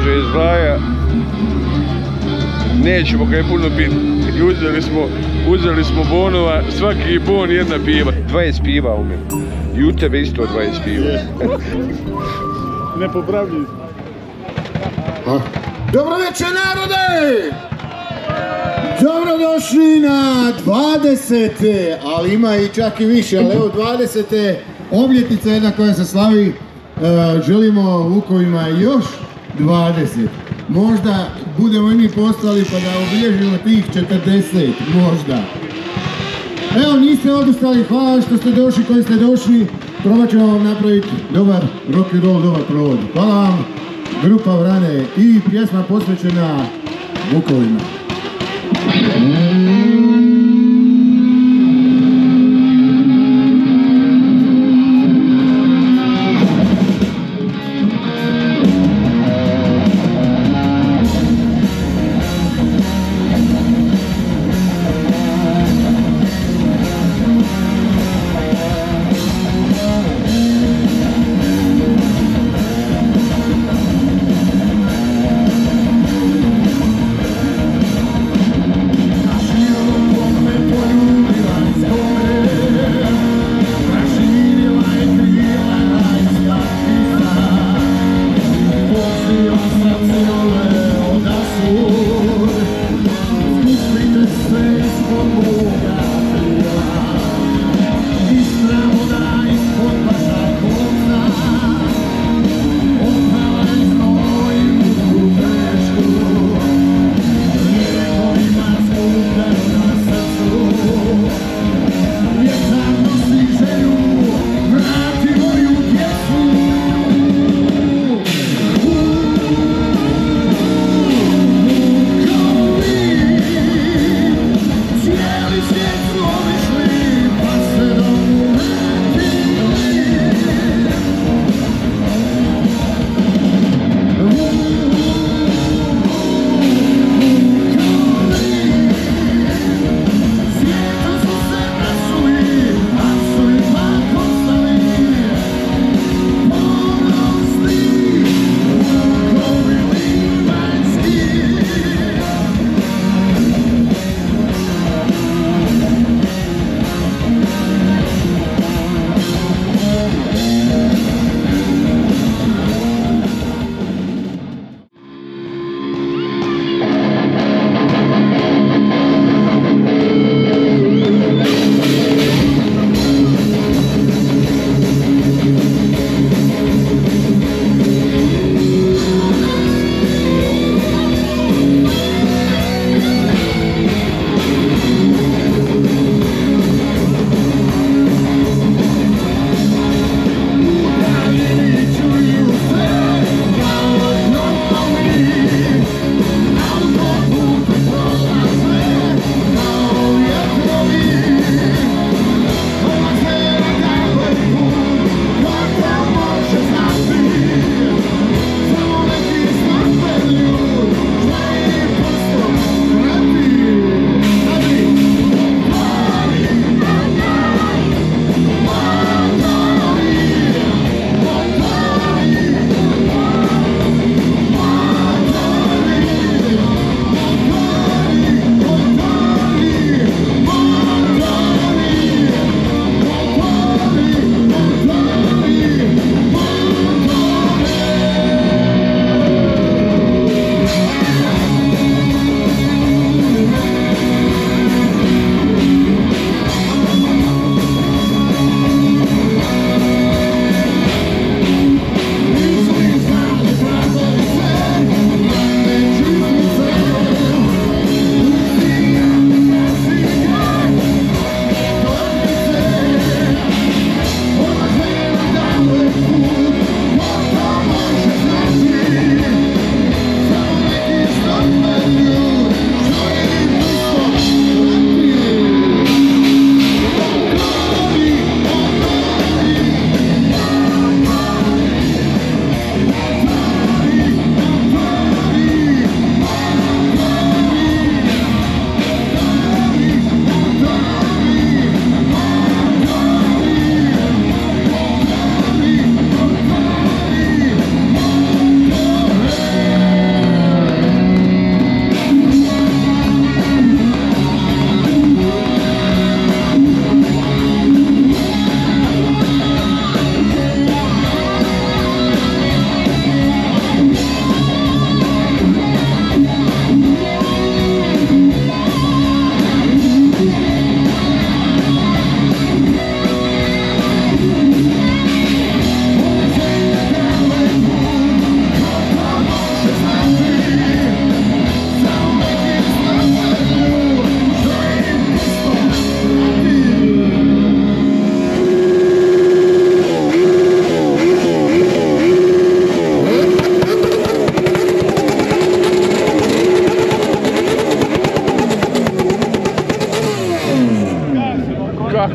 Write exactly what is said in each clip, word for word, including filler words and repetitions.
kaže iz Blaja, nećemo kaj puno piti. I uzeli smo, uzeli smo bonova, svaki bon jedna piva. dvadeset piva u mene. I u tebe isto dvadeset piva. Nepopravljiv. Dobro večer, narode! Dobrodošli na dvadesete, ali ima i čak i više, ali evo dvadesete obljetnica jedna koja se slavi. Želimo Vukovima još dvadeset. Možda budemo i mi postali pa da obilježimo tih četrdeset, možda. Evo, niste odustali, hvala što ste došli, koji ste došli. Probat ćemo vam napraviti dobar rock and roll, dobar provod. Hvala vam, grupa Vrane i pjesma posvećena Vukovima. You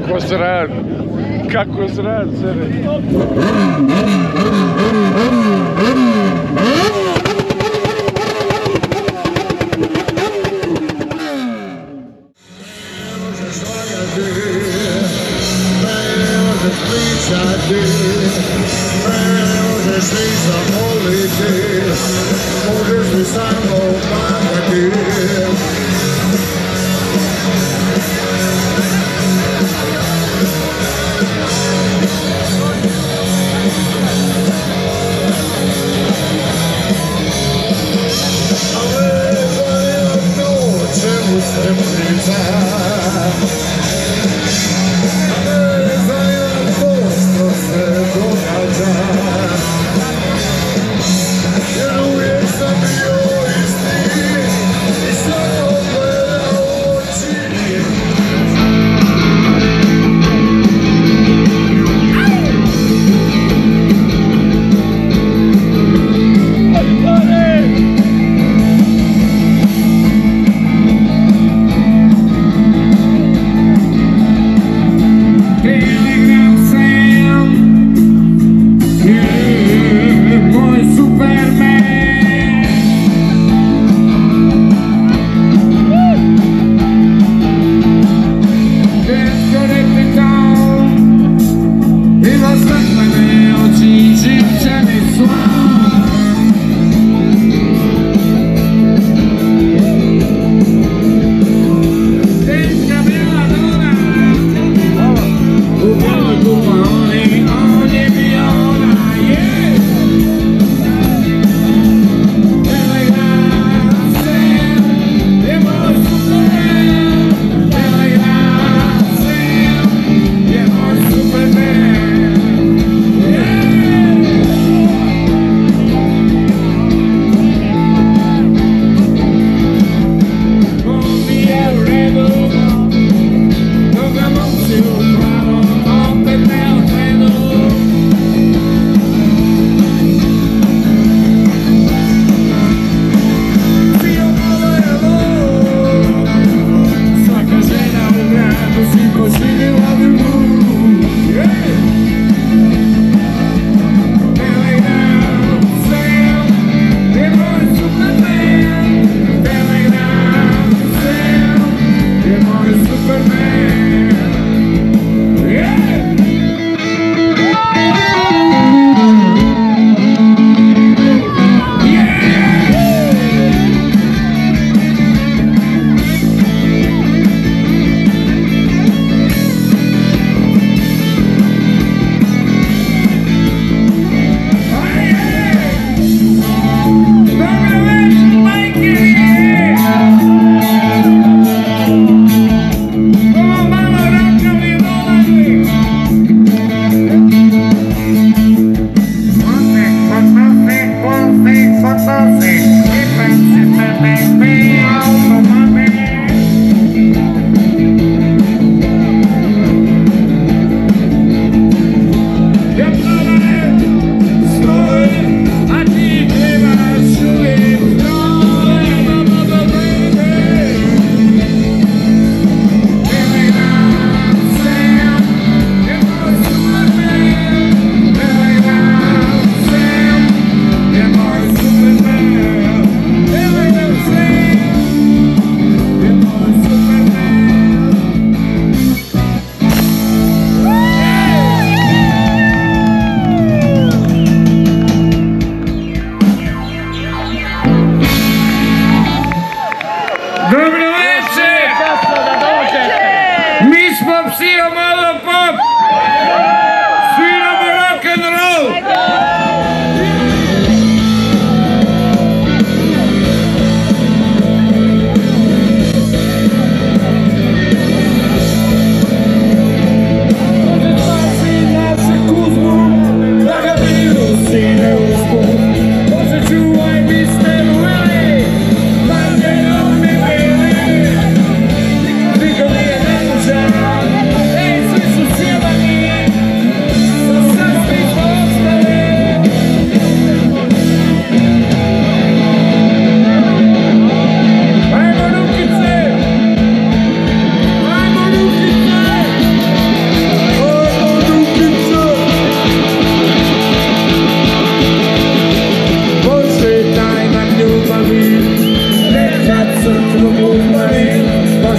Kako se radi? Kako se radi sere?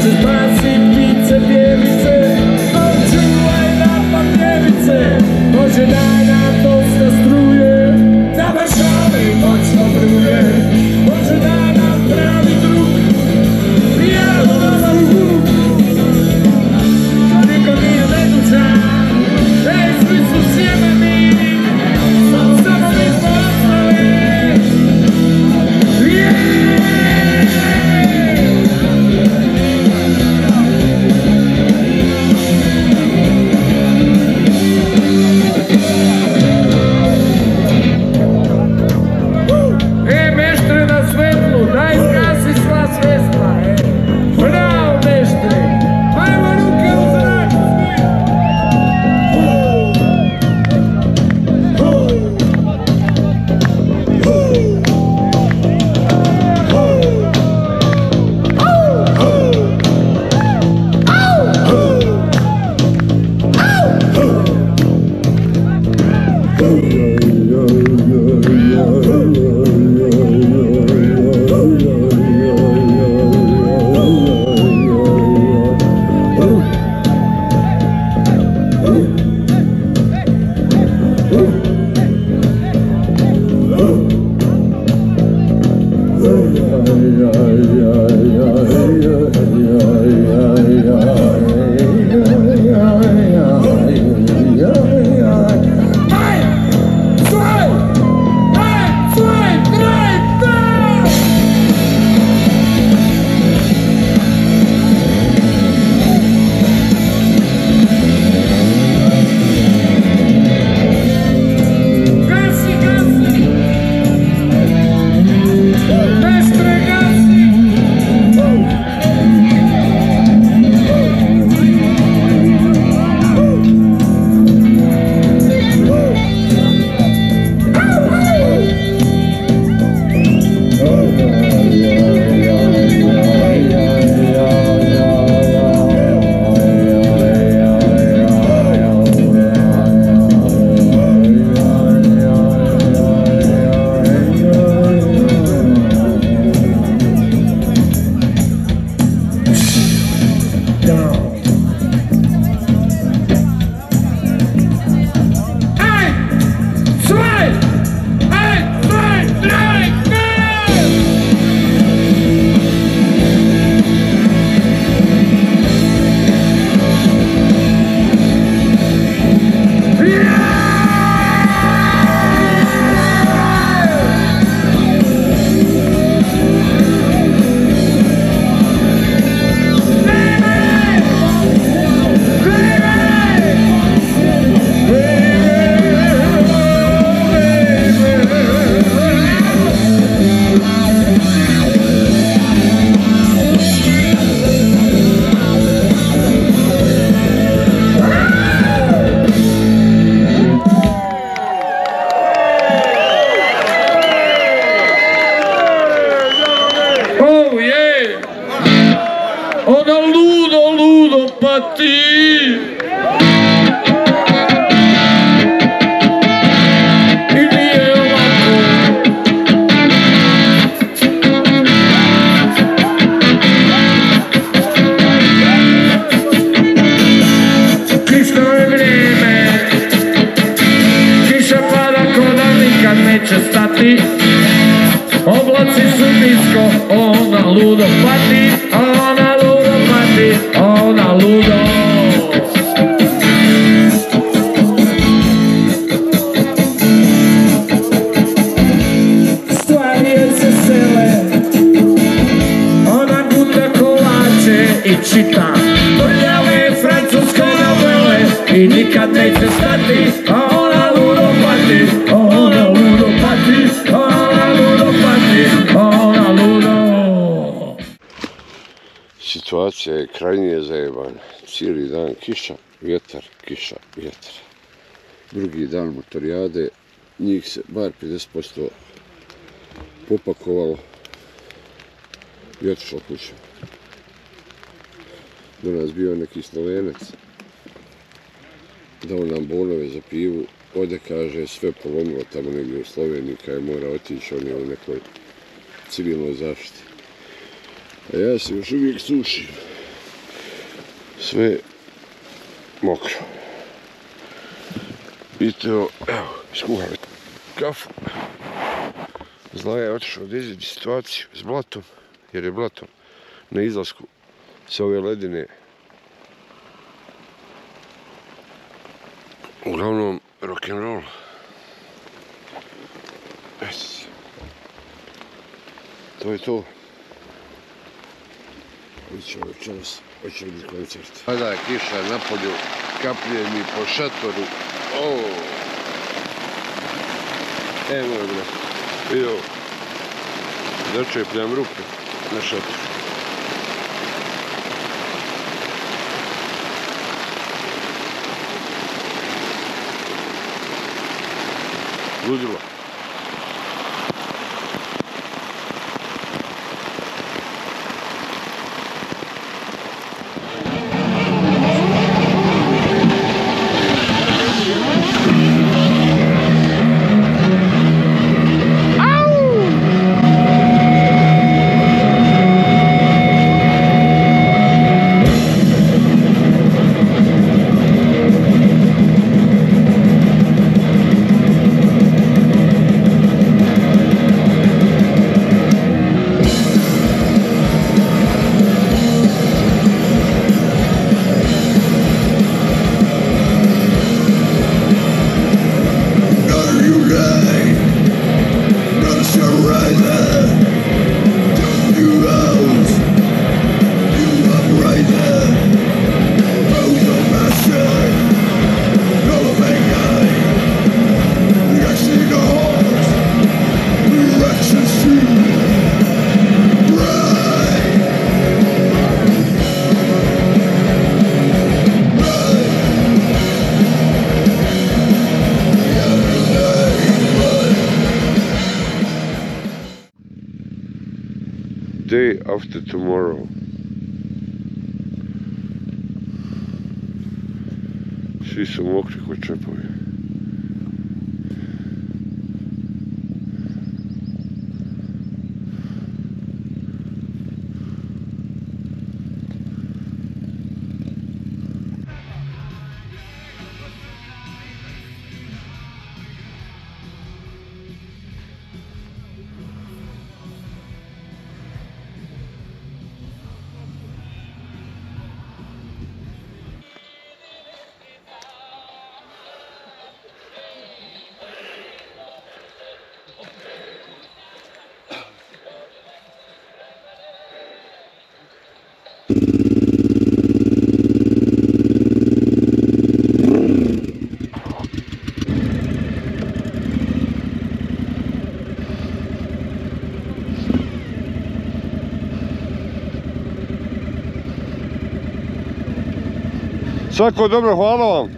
se spasi pice pjevice, čuvaj napad pjevice, može daj nam dosta struje, da me šali noćno bruje, može daj nam pravi drug, prijelo na zvuku, to niko nije nedužan, ej, svi su sjemeni, samo mi smo ostali, oblaci su nisko, ona ludo pati, ona ludo pati, ona ludo. Stvari joj se sele, ona guta kolače i čita prljave francuske novele i nikad neće stati, ona ludo pati, ona ludo pati, ona ludo pati, ona ludo. Situacija je krajnje zajebana. Cijeli dan kiša, vjetar, kiša, vjetar. Drugi dan motorijade, njih se bar pedeset posto popakovalo i otišlo kuće. Do nas bio neki Slovenac, dao nam bonove za pivu, ode kaže sve polomilo tamo negdje u Sloveniji, kada je mora otići, on je u nekoj civilnoj zaštiti. A ja se još uvijek sušim. sve mokro. Vidite, evo, iskuham kafu. Zlaja je otišao da izvidi situaciju s blatom, jer je blatom na izlasku sa ove ledine. Uglavnom, rock'n'roll. Es. To je to. Biće večeras, hoće biti koncert. Sada je kiša napolju, kaplje mi po šatoru. O! E, moj brat, vidio, začepljam ruke na šatoru. Ludilo. Day after tomorrow. Svi su mokri ko čepovi. Svako dobro, hvala vam.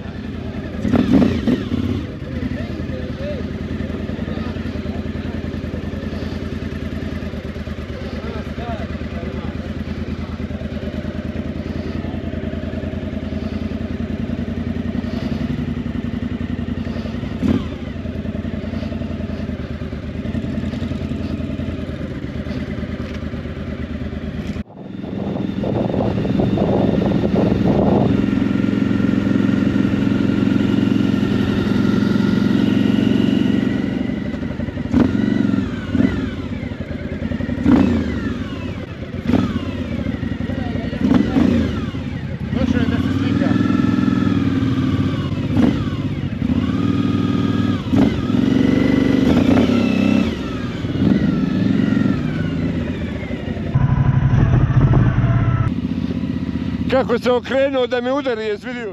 Kako se okrenuo da me udari, jes vidio?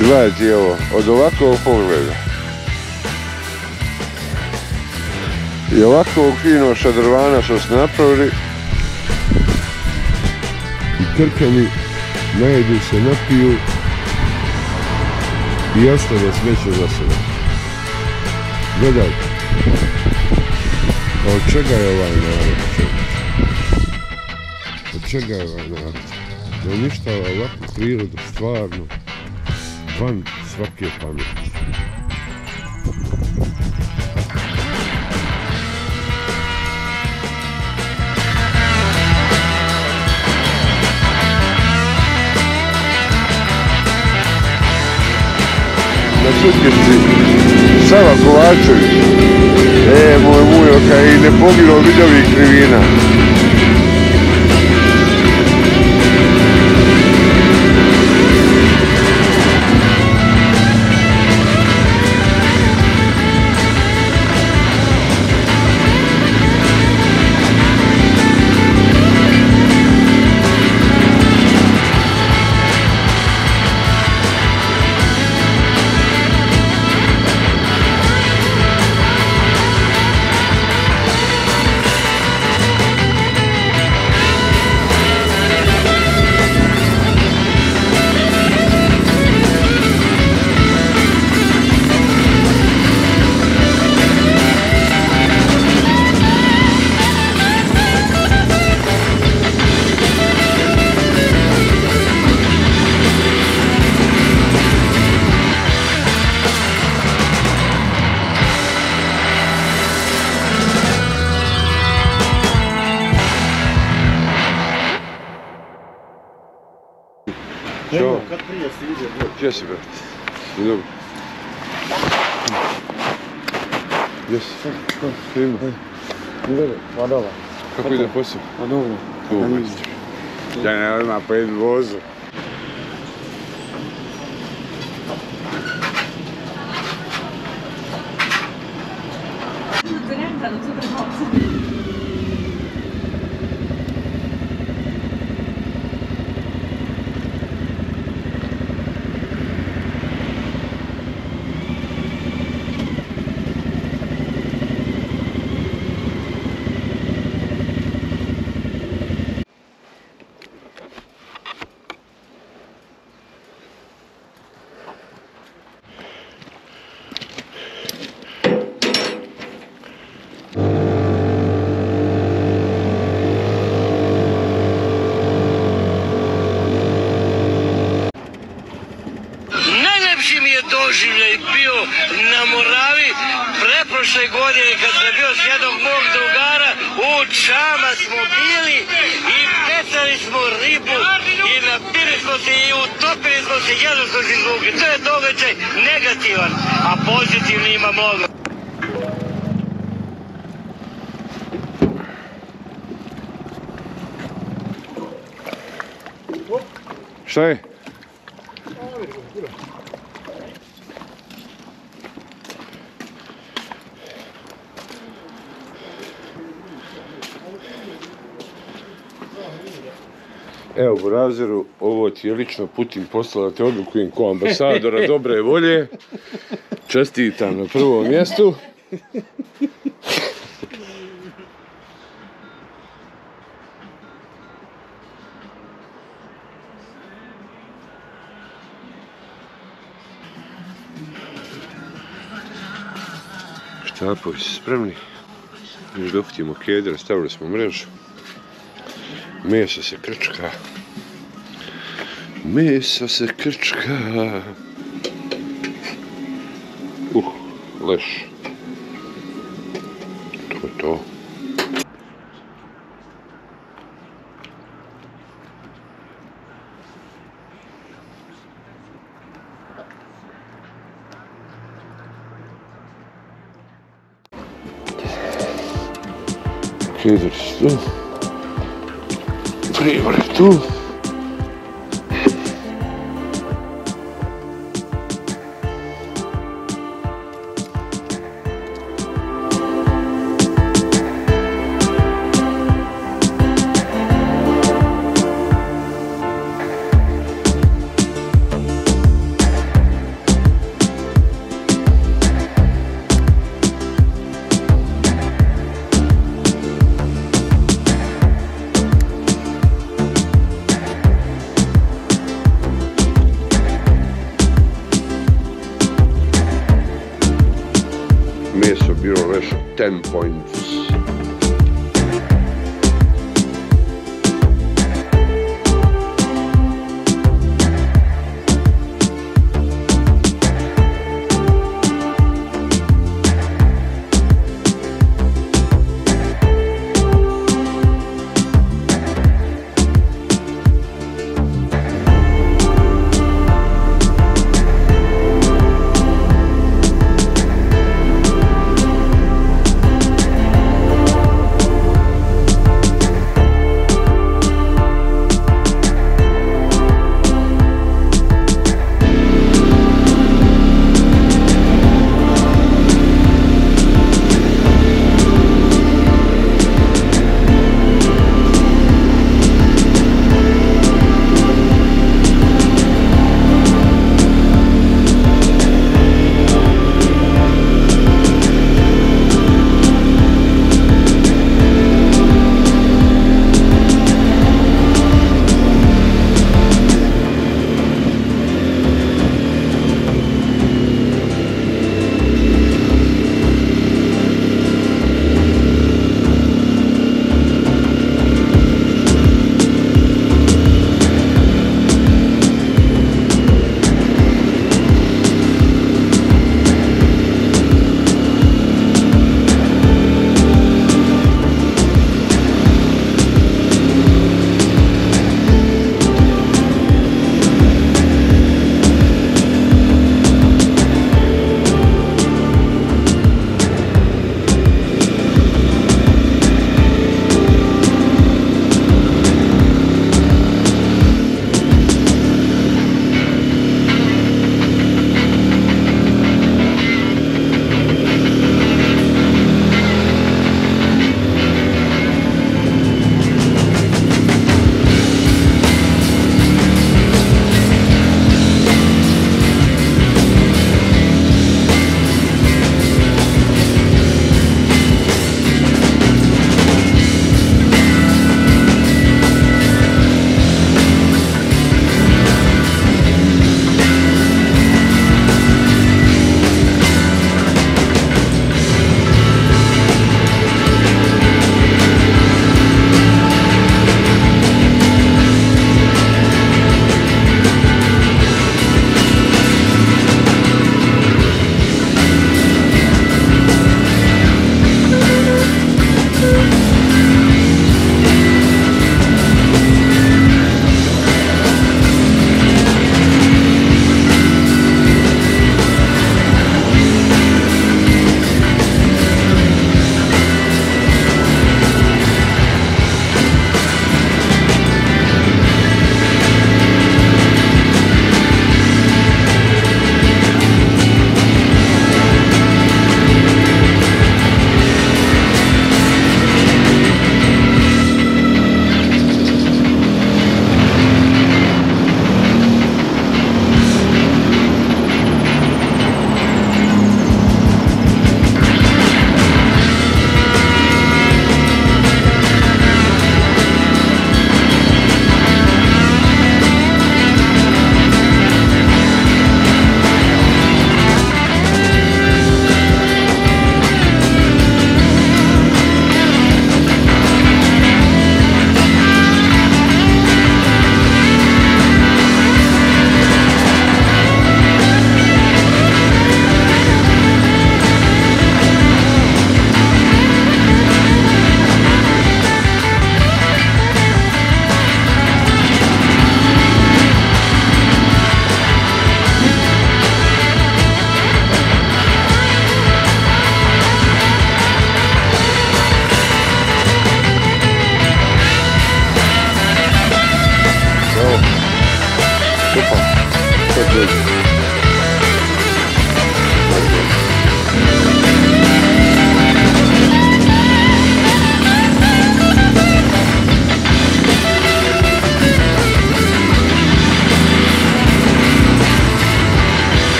Gledajte ovo, od ovakvog pogleda i ovakvog fino šadrvana što ste napravili i Krkani najedu se, napiju i ostane smeće za sebe. Gledajte, a od čega je ovaj narod? Od čega je ovaj narod? Da uništava ovakvu prirodu, stvarno, van svake pameti. Na sutkišci Sava Kovačević, e, moj mujo, kaj i ne poginuo od vidovih krivina. Ćao. Kad prije si vidio? Gdje si, brate? I dobro. Gdje si? Što ima? Pa dobro. Kako ide posao? Pa dobro. Tu, majstor. Ja ne odmah pa idu vozu. Doživljaj bio na Moravi preprošle godine kad sam bio s jednog mog drugara, u Čama smo bili i pecali smo ribu i napili smo se i utopili smo se, jedno smo se izvukli. To je događaj negativan, a pozitivni ima mnogo. Šta je? Evo, Burazeru, ovo ti je lično Putin poslao da te odlikujem ko ambasadora dobre volje. Čestitam na prvom mjestu. Štapovi su spremni. Još dohvatimo kedra, stavili smo mrežu. Meso se krčka. Meso se krčka. Uh, leš. To je to. Kedar su tu. Pribor je tu. ten points.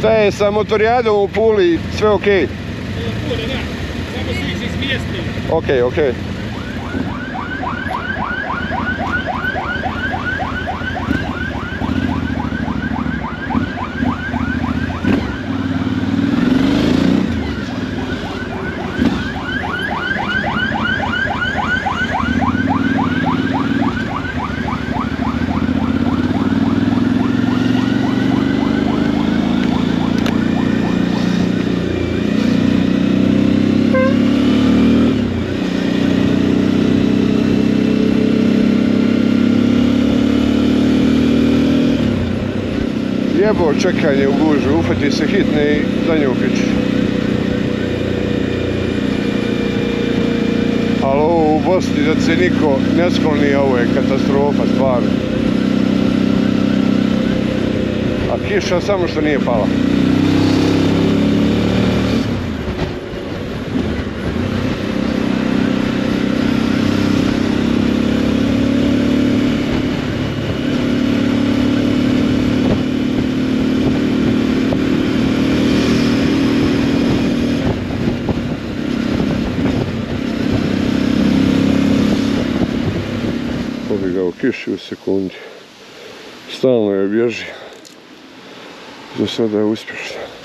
Šta je sa motorijadom u Puli? Sve okej? Pule, da. Samo su ih izmijestili. Okej, okej. Jebo čekanje u gužu, ufati se hitne i za nju pići. Ali ovo u Bosni da se niko ne skloni, ovo je katastrofa stvarno. A kiša samo što nije pala. Pobjegao u kiši u sekundi. Stalno je bježi. Za sada je uspješno.